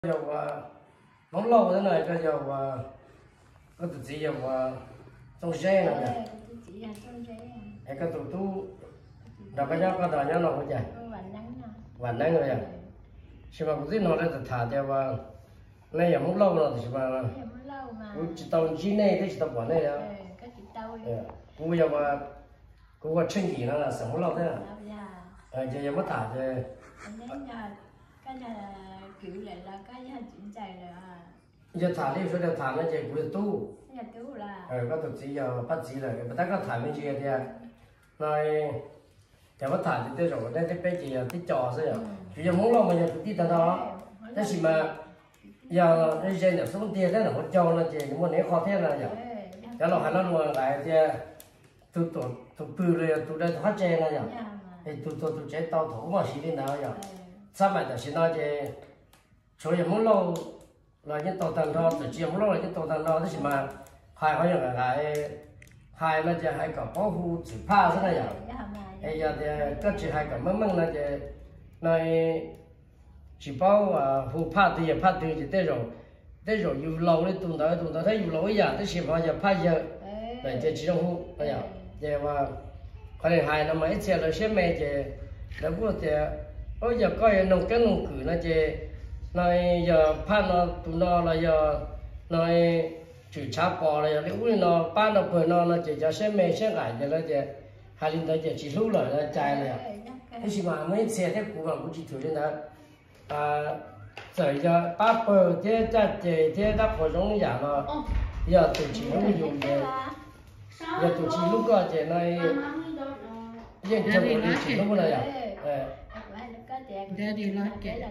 dầu nóng lâu thế này cho dầu có tự chỉ dầu trong xe này nè cái tủ tu đọc cái nhau có đòi nhau nào không vậy và nắng rồi à nhưng mà cũng nó là thả theo và này không lâu rồi thì mà chỉ tàu chi này thì chỉ tàu quả này đó cũng giờ mà cũng có chân gì nó là sống lâu thế à giờ mất thả thì cái là kiểu lại là cái chuyện chạy là giờ thả đi rồi thả nó chỉ của tu nhà tu là có tổ chức giờ bắt chỉ là người ta có thả bên kia thì nói giờ bắt thả thì tôi rồi đây cái bé chỉ cái trò thôi à chỉ giờ muốn lo mà giờ đi tới đó thế thì mà giờ cái dây được số tiền đấy là một trâu là chỉ muốn nếu khó thế là giờ cái lo hay nó luôn lại thì tụt từ rồi tụt đây thoát chơi là giờ thì tụt chơi tàu thủ mà xí đi nào giờ sao mà giờ xí nói chứ số giờ muốn lâu là những tàu tàu đó từ chiều muốn lâu là những tàu tàu đó thế mà hai cái giờ lại hai là giờ hai cái bảo hộ chỉ pha thế này giờ bây giờ thì cái chỉ hai cái măng là giờ này chỉ bảo hộ pha thì chỉ tới rồi yêu lâu đấy tụi nó thấy yêu lâu bây giờ tới xem bao giờ pha giờ này giờ chỉ trong hộ bây giờ mà cái này hai năm mấy xe là xe mẹ chứ là bữa thì bây giờ coi nông cái nông cử nó chứ này giờ pha nó tụi nó là giờ này chữ chả bỏ là giờ nếu nó ba nó bữa nó chỉ cho xe mẹ xe gái cho nó chứ hai linh đó chỉ lúc rồi là chạy này thế thì mà mấy xe thế cũng là cũng chỉ thử lên đó rồi giờ ba bữa thế ra thế đã phổ giống giả là giờ tụi chỉ mới dùng để giờ tụi chỉ lúc đó thì này giờ cho tụi chỉ lúc này à Daddy like it.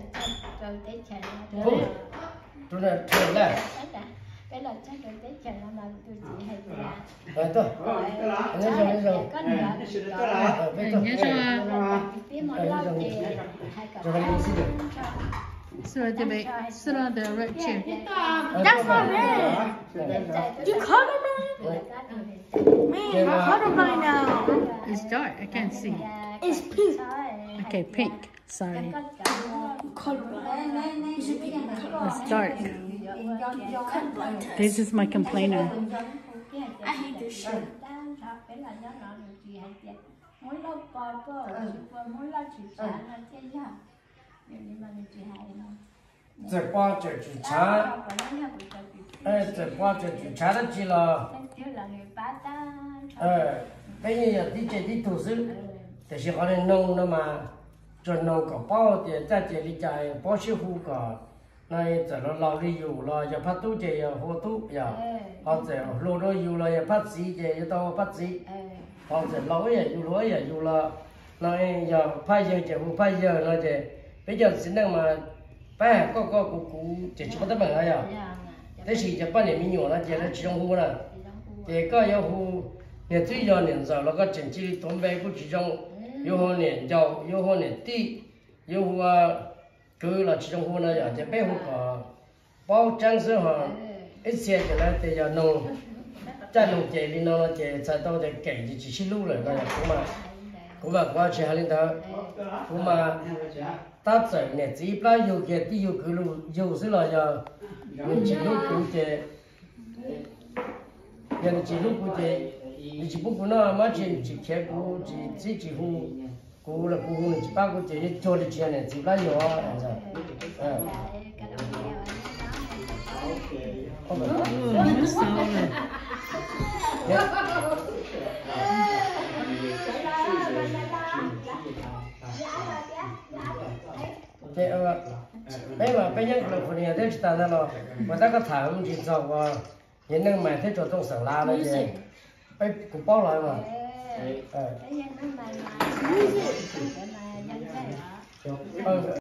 Tụi này thường đấy cái là chắc rồi tới chờ mà tụi chị hay tụi là tôi nhớ rồi có nữa nhớ sao biết mỗi lâu thì hai cậu so the bit sit on the right chair. That's not red. You colored it? Man, I colored mine now. It's dark, I can't see. It's pink. Okay, pink. Sorry. It's dark. This is my complainer. I hate this shit. giờ qua giờ chủช้giờ qua giờ chủช้đó chỉ là bây giờ đi chơi đi thủ sư thì chỉ có nên nông đó mà cho nông có bao thì ta chỉ đi chơi bao nhiêu khu cả này giờ nó lao đi dù là giờ phát tu chơi hồ tu giờ họ giờ lô đôi dù là giờ phát gì chơi tao phát gì họ giờ lối dù là này giờ phải giờ chơi không phải giờ nói chơi bây giờ xin năng mà phải có cụ chỉ có tấm bằng thôi à thế thì giờ bao nhiêu mình nhỏ là chơi là chỉ trong khu nè thì có yêu khu nhà tuy giờ年早了个整体的东北不集中有好年早有好年低有够了集中户呢要在北户个包装是哈一些的呢得要弄在弄这里弄这才到的给就继续路了个cũng mà qua chơi lên đó cũng mà ta chơi này chỉ là yêu cái đi yêu cái路yêu是了要mình chỉ lúc cũng chơi giờ chỉ lúc cũng chơi你只不过那嘛只开股只户股了股你只把股这做的钱呢，只把有啊，đấy mà bây giờ là phụ nữ đấy chúng ta nó người ta có thảm chỉ cho qua những nơi mà thế cho trong sở la đấy gì ấy cũng bao lại mà